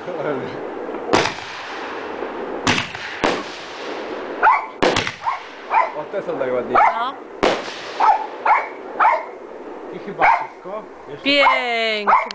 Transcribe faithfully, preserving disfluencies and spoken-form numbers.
O, te są najładniejsze. No. I chyba wszystko. Jeszcze... Pięknie.